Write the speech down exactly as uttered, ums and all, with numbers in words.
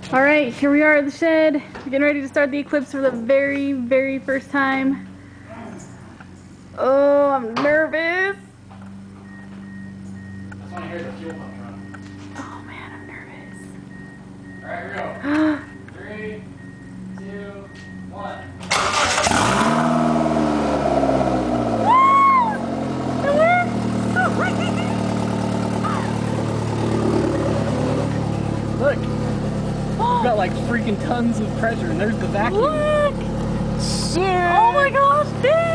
All right, here we are at the shed. We're getting ready to start the Eclipse for the very, very first time. Oh, I'm nervous. That's when I hear the fuel pump run. Oh man, I'm nervous. All right, here we go. Three, two, one. Look, we've got like freaking tons of pressure, and there's the vacuum. Look! Shit! Oh my gosh, dude!